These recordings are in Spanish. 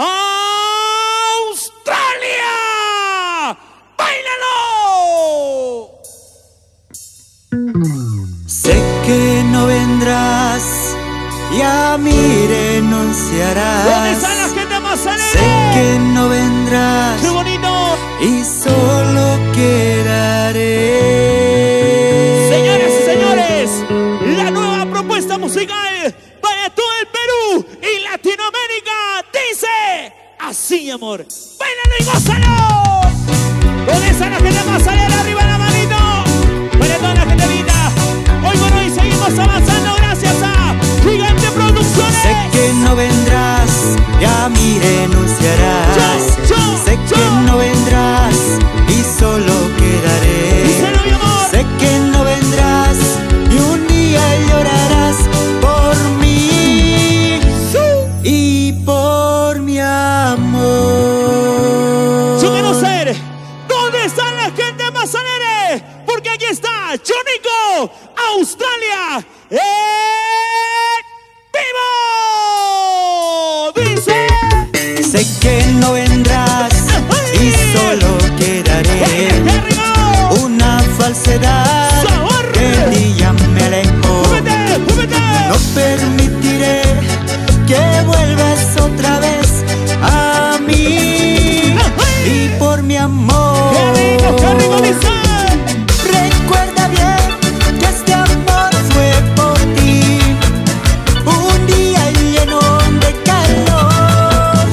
Australia. ¡Báilalo! Sé que no vendrás y a mí renunciarás. ¿Dónde está la gente más alegre? Sé que no vendrás. ¡Qué bonito! Y solo quedaré. Señoras y señores, la nueva propuesta musical para todo el Perú y Latinoamérica dice así, amor. ¡Báilalo y gózalo! ¿Dónde está la gente más alegre? Arriba la manito. Para toda la gente linda. Hoy por hoy seguimos avanzando gracias a Gigante Producciones. Sé que no vendrás y a mí renunciarás. Sé que no vendrás y solo quedaré. Díselo, mi amor. Sé que no vendrás y un día llorarás por mí y por mi amor. Yo quiero saber dónde está la gente más alegre, porque aquí está Chonico, Australia, ¡vivo! Dice. Sé que no vendrás y solo quedaré. Una falsedad que de ti ya me alejó. No permitiré que vuelvas otra vez a mí y por mi amor. ¡Qué rico dice! Recuerda bien que este amor fue por ti. Un día lleno de calor.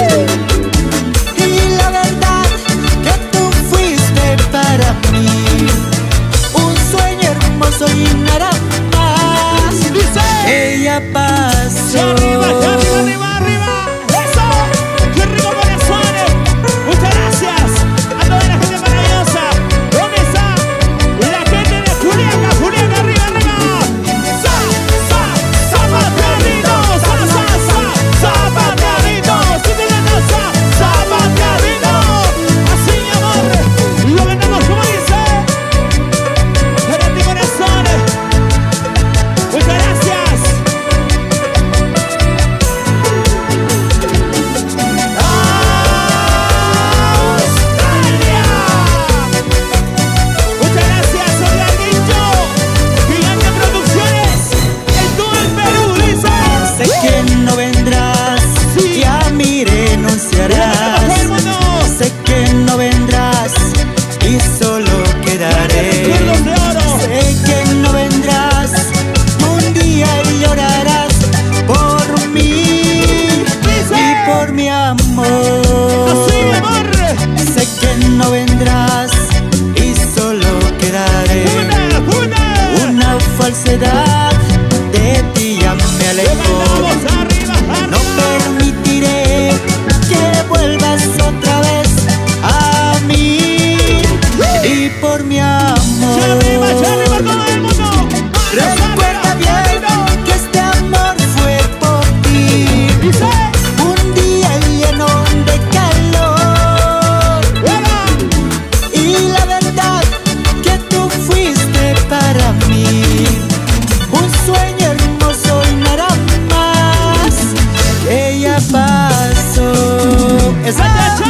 Y la verdad que tú fuiste para mí un sueño hermoso y nada más. Ella pasó. ¡Arriba, arriba, arriba, arriba! ¡Eso! ¡Qué rico corazones! Muchas gracias a toda la gente maravillosa. ¿Dónde está la gente de Juliaca? ¡Juliaca, arriba, arriba! ¡Zapateadito! ¡Zapateadito! ¡Sí te ¡Zapateadito! Así, mi amor, lo vendemos como dice. Para ti, corazones. Muchas gracias. ¡Australia! Muchas gracias, Orlandito. Gigante Producciones en todo el Perú, dice. Sé que no vendrás y a mí renunciarás. Sé que no vendrás y solo quedaré. Recuerdos de oro. Sé que no vendrás, un día llorarás por mí y por mi amor. Así, mi amor. Sé que no vendrás y solo quedaré. Una falsedad de ti ya me alejó. Vamos arriba, No permitiré que vuelvas otra vez a mí y por mi amor. ya arriba todo el mundo. Recuerda bien que este amor fue por ti. Dice. Un día lleno de calor. Y la verdad que tú fuiste para mí un sueño hermoso y nada más. Ella pasó. ¡Eso!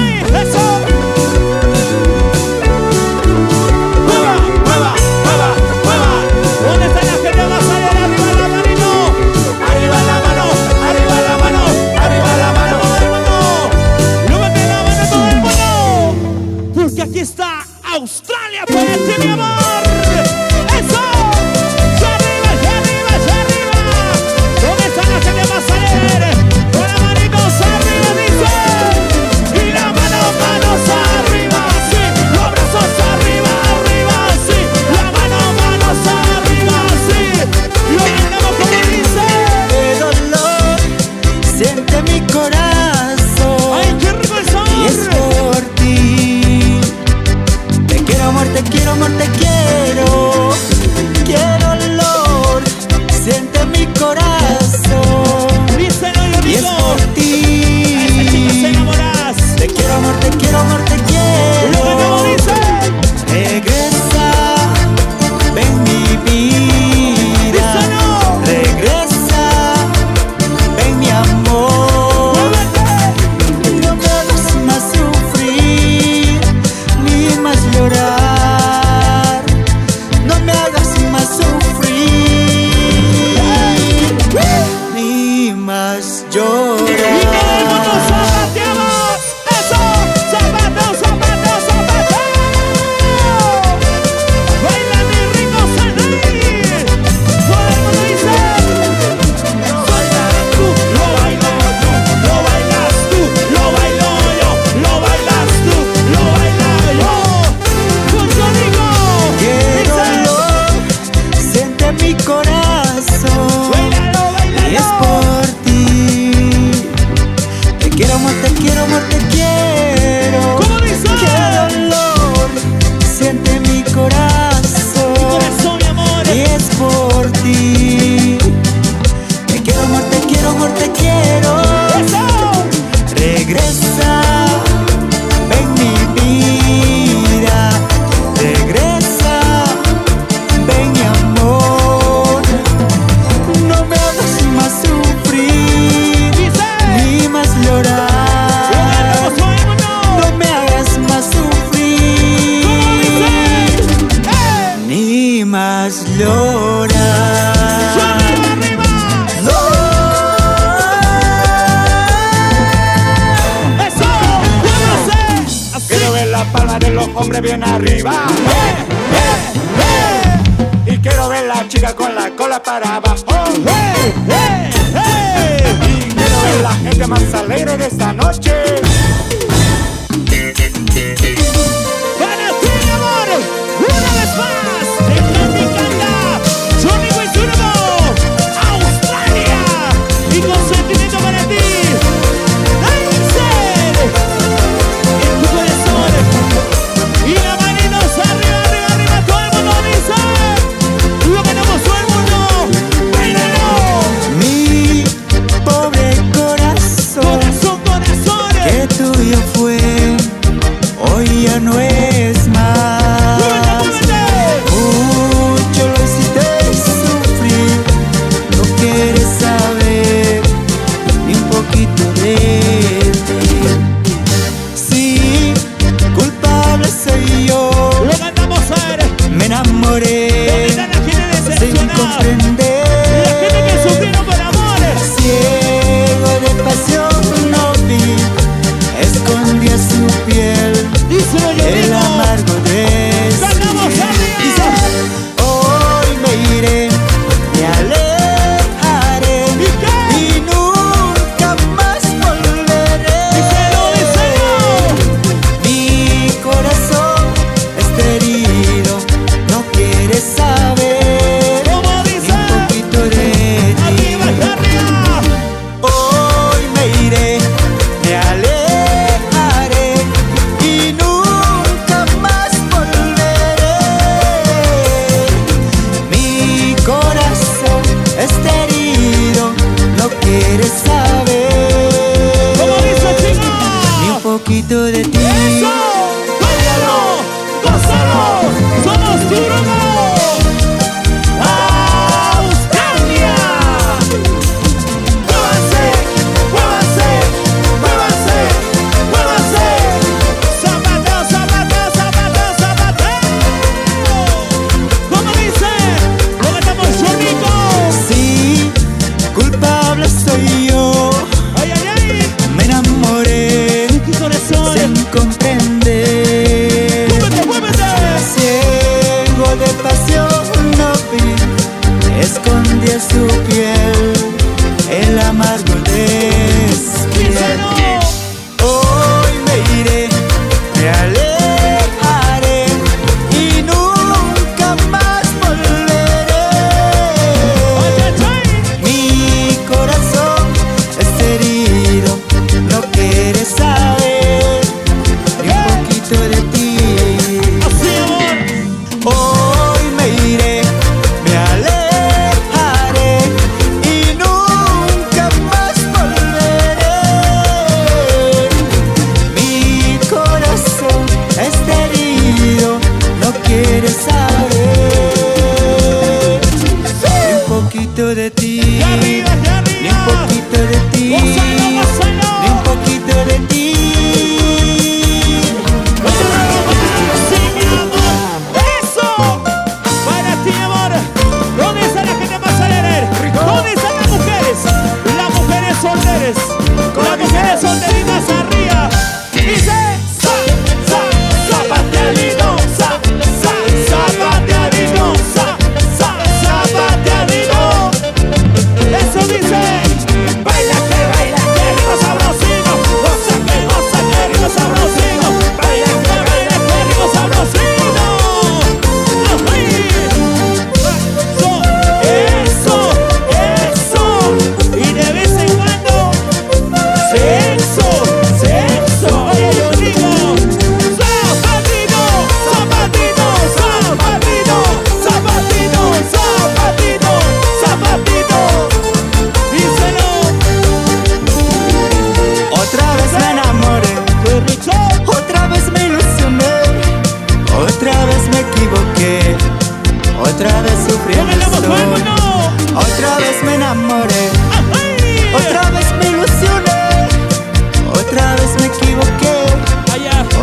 ¡Mueva, mueva, mueva, mueva! ¿Dónde está la gente más alegre? ¡Arriba la manito! ¡Arriba la mano! ¡Arriba la mano! ¡Arriba la mano! ¡Todo el mundo! ¡Levante la mano todo el mundo! Porque aquí está Australia para ti, mi amor. ¡Eso! ¡Ya arriba, ya arriba, ya arriba! ¿Dónde está la gente más alegre? Con las manitos arriba, dice. Y las manos arriba, sí. Los brazos arriba, arriba, sí. Las manos arriba, sí. Lo vendemos como dice. De dolor siente mi corazón. ¡Ay, qué rico el sabor! Y es por ti. Te quiero amor, te quiero amor, te quiero. Qué dolor siente mi corazón. Díselo, yo Y es digo. por ti. A esa chica se enamorás. Te quiero amor, te quiero amor, te quiero. Lo vendemos, dice. Regresa, ven mi vida. Díselo. Regresa, ven mi amor. Muévete. quiero, amor, te quiero, amor, te quiero. ¿Cómo dice? Qué dolor siente mi corazón. Mi corazón, mi amor. Y es por ti. Te quiero, amor, te quiero, amor, te quiero. ¡Eso! Regresa, ven mi vida. Regresa, ven mi amor. No me hagas más sufrir, ni más llorar. No me hagas más sufrir, ni más llorar. Quiero ver la palma de los hombres bien arriba. Y quiero ver la chica con la cola para abajo. Y quiero ver la gente más alegre de esta noche. Para ti, mi amor, una vez más, en mi canta, Johnny Wisurbo, Australia, y con sentimiento para ti, Dancing, en tu corazón, y la manitos arriba, arriba, arriba, todo el mundo dice, lo ganamos todo el mundo, bailalo. Mi pobre corazón, Corazón, corazón, que tuyo fue, hoy ya no es más. Mucho lo hiciste sufrir, no quieres saber ni un poquito de ti. Sí, culpable soy yo, lo ganamos a ver, me enamoré la gente sin decepcionada, comprender. la gente que sufrieron por amores. Ciego de pasión no vi, escondía su piel, Díselo yo el mismo. amargo ¡Ganamos destino. arriba! Hoy me iré, me alejaré y nunca más volveré. Mi corazón está herido, no quiere saber ¿Cómo ni dice? un poquito de ¡Arriba, ti. arriba! Hoy me iré, me alejaré y nunca más volveré. Mi corazón está herido, no quiere saber ¿Cómo dice, chica? ni un poquito de ti. ¡Eso! ¡Báilalo! ¡Gózalo! ¡Somos tu grupo! ¡Australia! ¡Muévanse! ¡Muévanse! ¡Muévanse! ¡Muévanse! ¡Zapateo, zapateo, zapateo, zapateo! ¿Cómo dice? ¡Lo ganamos Chorrico! Sí, culpable soy yo, ¡Ay, ay, ay! me enamoré ¡Mi corazón! sin comprender. ¡Muévete, muévete! Ciego de pasión no vi, escondía su piel, el amargo despiel. ¡Díselo! Hoy me iré, me alejaré y nunca más volveré. ¡Oye, Chay! Mi corazón está herido, no quiere saber ni un poquito de ti. ¡Así, amor! Hoy me iré, me alejaré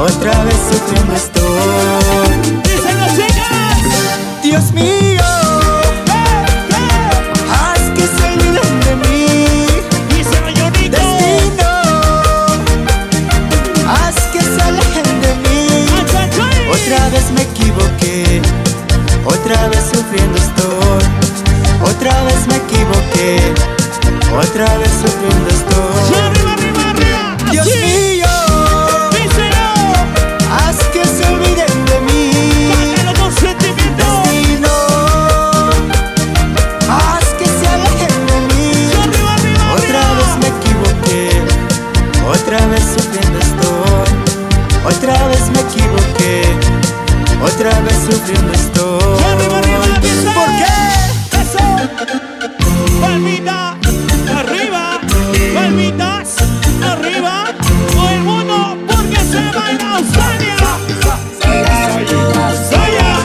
otra vez sufriendo estoy. Dicen las chicas. Dios mío, haz que se olviden de mí. Dicen los Jonito. Destino, haz que se alejen de mí. Otra vez me equivoqué, otra vez sufriendo estoy. Otra vez me equivoqué, otra vez sufriendo estoy. Arriba, arriba, arriba. Dios Así. mío, Díselo. haz que se olviden de mí. Cántalo con sentimiento. Destino, haz que se alejen de mí. Arriba, arriba, Otra arriba. vez me equivoqué, otra vez sufriendo estoy. Otra vez me equivoqué, otra vez sufriendo estoy. Arriba, arriba, empieza. ¿Por qué? Eso. Palmita arriba, palmitas arriba. Todo el mundo porque se baila Australia. Saya, saya,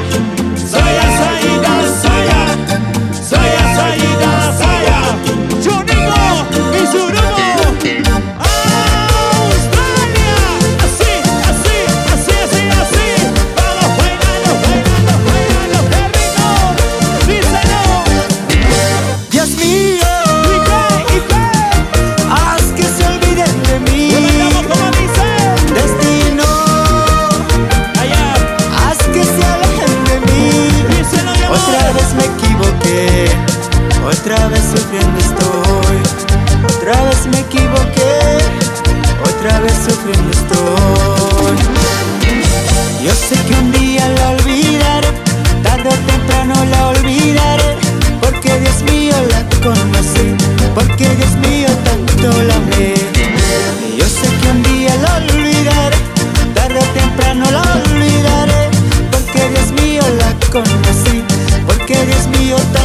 saya, saya, saya. Jonito y su grupo. Australia. Así, así, así, así, así. Vamos bailando, bailando, bailando, perrito. Díselo. Dios mío, ¿Y qué? haz que se olviden de mí. Lo bailamos como dice. Destino, Allá. haz que se alejen de mí. Díselo, mi amor. Otra vez me equivoqué, otra vez sufriendo estoy. Otra vez me equivoqué, otra vez sufriendo estoy. Yo sé que un día la olvidaré, tarde o temprano la olvidaré, porque Dios mío la conocí, porque Dios mío tanto la amé. Yo sé que un día la olvidaré, tarde o temprano la olvidaré, porque Dios mío la conocí, porque Dios mío tanto